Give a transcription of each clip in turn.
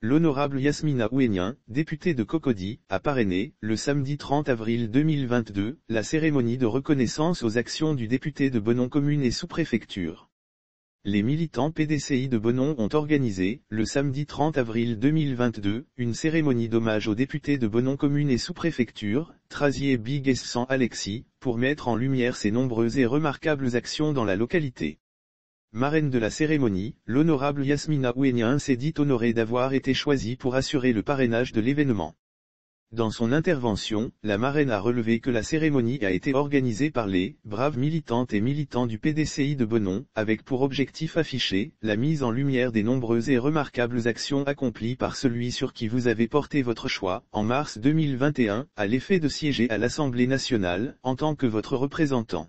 L'honorable Yasmina Ouénien, députée de Cocody, a parrainé, le samedi 30 avril 2022, la cérémonie de reconnaissance aux actions du député de Benon commune et sous-préfecture. Les militants PDCI de Benon ont organisé, le samedi 30 avril 2022, une cérémonie d'hommage au député de Benon commune et sous-préfecture, Trazier Bi-Guessan Alexis, pour mettre en lumière ses nombreuses et remarquables actions dans la localité. Marraine de la cérémonie, l'honorable Yasmina Ouénien s'est dit honorée d'avoir été choisie pour assurer le parrainage de l'événement. Dans son intervention, la marraine a relevé que la cérémonie a été organisée par les braves militantes et militants du PDCI de Benon, avec pour objectif affiché la mise en lumière des nombreuses et remarquables actions accomplies par celui sur qui vous avez porté votre choix, en mars 2021, à l'effet de siéger à l'Assemblée nationale, en tant que votre représentant.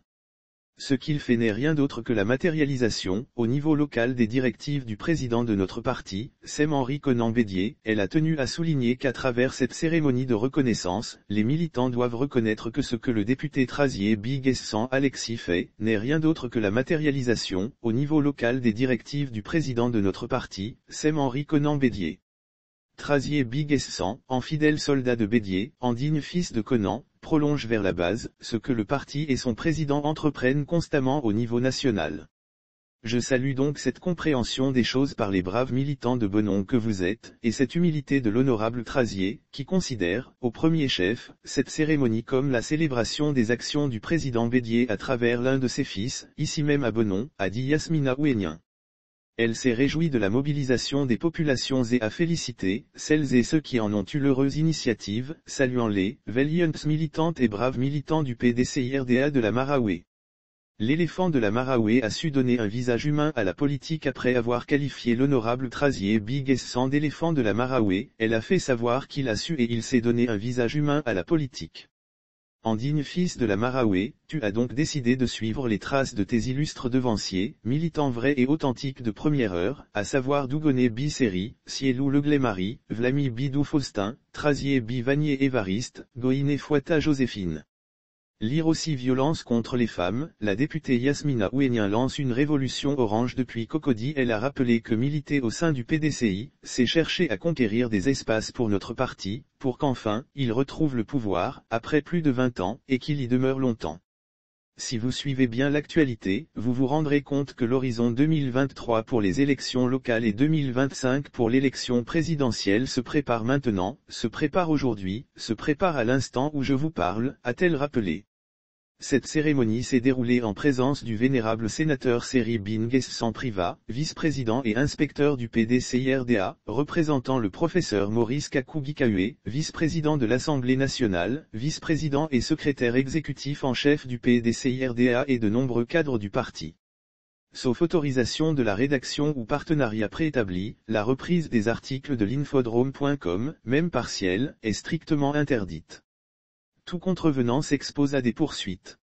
Ce qu'il fait n'est rien d'autre que la matérialisation, au niveau local des directives du président de notre parti, Sem-Henri Conan-Bédier. Elle a tenu à souligner qu'à travers cette cérémonie de reconnaissance, les militants doivent reconnaître que ce que le député Trazier Bi-Guessan Alexis fait, n'est rien d'autre que la matérialisation, au niveau local des directives du président de notre parti, Sem-Henri Conan-Bédier. Trazier Bi-Guessan, en fidèle soldat de Bédier, en digne fils de Conan, prolonge vers la base, ce que le parti et son président entreprennent constamment au niveau national. Je salue donc cette compréhension des choses par les braves militants de Benon que vous êtes, et cette humilité de l'honorable Trazier, qui considère, au premier chef, cette cérémonie comme la célébration des actions du président Bédier à travers l'un de ses fils, ici même à Benon, a dit Yasmina Ouénien. Elle s'est réjouie de la mobilisation des populations et a félicité celles et ceux qui en ont eu l'heureuse initiative, saluant les valiants militantes et braves militants du PDCI-RDA de la Maraoué. L'éléphant de la Maraoué a su donner un visage humain à la politique après avoir qualifié l'honorable Trazier Bi-Guessan d'éléphant de la Maraoué. Elle a fait savoir qu'il a su et il s'est donné un visage humain à la politique. En digne fils de la Maraoué, tu as donc décidé de suivre les traces de tes illustres devanciers, militants vrais et authentiques de première heure, à savoir Dougonnet Bi-Séry, Cielou Leglet-Marie, Vlami Bidou Faustin, Trazier Bi-Vanier Évariste, Goïné Fouata Joséphine. Lire aussi violence contre les femmes, la députée Yasmina Ouénien lance une révolution orange depuis Cocody. Elle a rappelé que militer au sein du PDCI, c'est chercher à conquérir des espaces pour notre parti, pour qu'enfin, il retrouve le pouvoir, après plus de 20 ans, et qu'il y demeure longtemps. Si vous suivez bien l'actualité, vous vous rendrez compte que l'horizon 2023 pour les élections locales et 2025 pour l'élection présidentielle se prépare maintenant, se prépare aujourd'hui, se prépare à l'instant où je vous parle, a-t-elle rappelé. Cette cérémonie s'est déroulée en présence du vénérable sénateur Seri Bi-Guessan Priva, vice-président et inspecteur du PDCI-RDA, représentant le professeur Maurice Kakou-Gikahué, vice-président de l'Assemblée nationale, vice-président et secrétaire exécutif en chef du PDCI-RDA et de nombreux cadres du parti. Sauf autorisation de la rédaction ou partenariat préétabli, la reprise des articles de l'infodrome.com, même partielle, est strictement interdite. Tout contrevenant s'expose à des poursuites.